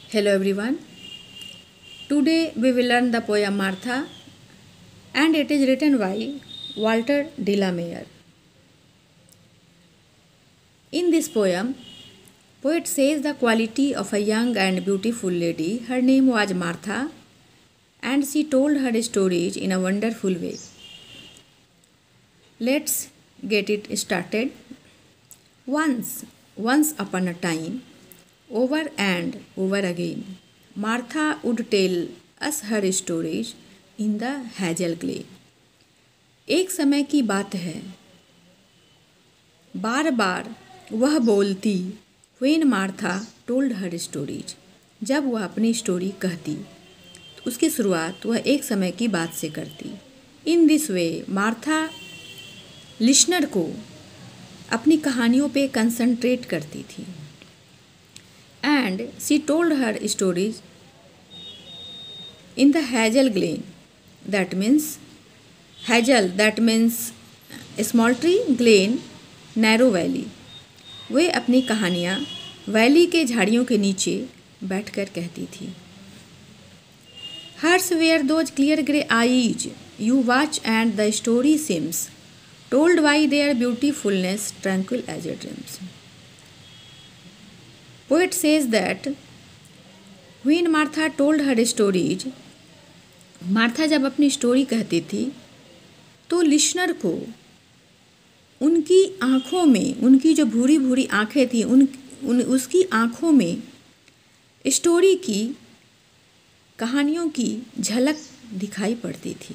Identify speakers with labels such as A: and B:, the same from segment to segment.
A: Hello everyone. Today we will learn the poem Martha, and it is written by Walter de la Mare. In this poem, poet says the quality of a young and beautiful lady. Her name was Martha, and she told her stories in a wonderful way. Let's get it started. Once upon a time, over and over again, Martha would tell us her stories in the hazel glade. एक समय की बात है, बार बार वह बोलती when Martha told her stories. जब वह अपनी स्टोरी कहती तो उसकी शुरुआत वह एक समय की बात से करती. In this way Martha listener को अपनी कहानियों पे कंसंट्रेट करती थी. And she told her stories in the hazel glen. That means hazel, that means small tree, glen, narrow valley. वे अपनी कहानियाँ वैली के झाड़ियों के नीचे बैठकर कहती थी. Hers were those clear grey eyes you watch, and the story seems told by their beautifulness, tranquil as a dreams. Poet says that when Martha told her stories, Martha जब अपनी स्टोरी कहती थी तो लिसनर को उनकी आँखों में, उनकी जो भूरी भूरी आँखें थी, उसकी आँखों में स्टोरी की, कहानियों की झलक दिखाई पड़ती थी.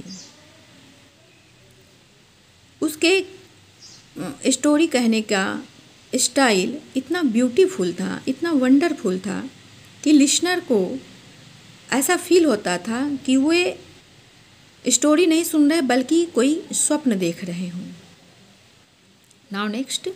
A: उसके स्टोरी कहने का स्टाइल इतना ब्यूटीफुल था, इतना वंडरफुल था कि लिसनर को ऐसा फील होता था कि वे स्टोरी नहीं सुन रहे बल्कि कोई स्वप्न देख रहे हों. Now next.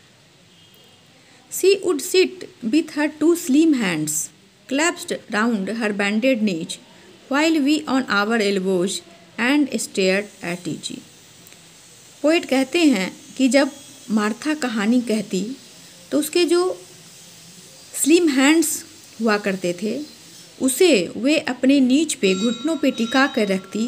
A: She would sit with her two slim hands clasped round her banded knees while we on our elbows and stared at each. Poet कहते हैं कि जब मार्था कहानी कहती तो उसके जो स्लिम हैंड्स हुआ करते थे उसे वे अपने नीच पे, घुटनों पे टिका कर रखती,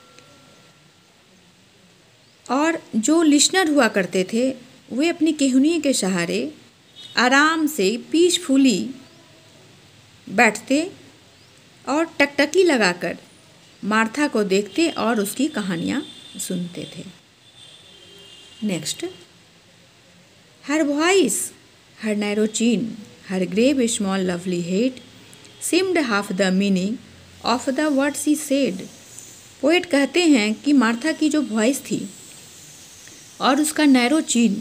A: और जो लिसनर हुआ करते थे वे अपनी केहूनी के सहारे आराम से पीसफुली बैठते और टकटकी लगाकर मार्था को देखते और उसकी कहानियाँ सुनते थे. Next. Her voice, her narrow chin, her grave small lovely head seemed half the meaning of the words she said. Poet कहते हैं कि मार्था की जो वॉइस थी और उसका नैरो चिन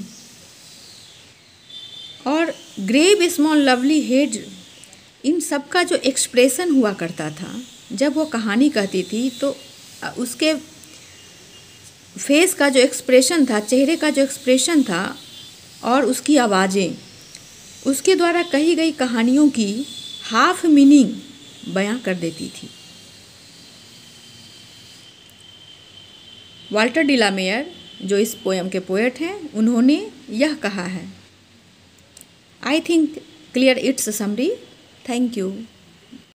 A: और ग्रेव स्मॉल लवली हेड, इन सब का जो एक्सप्रेशन हुआ करता था जब वो कहानी कहती थी तो उसके फेस का जो एक्सप्रेशन था, चेहरे का जो एक्सप्रेशन था और उसकी आवाज़ें, उसके द्वारा कही गई कहानियों की हाफ मीनिंग बयां कर देती थी. वाल्टर डी ला मेयर, जो इस पोएम के पोएट हैं, उन्होंने यह कहा है. I think clear it's summary. Thank you.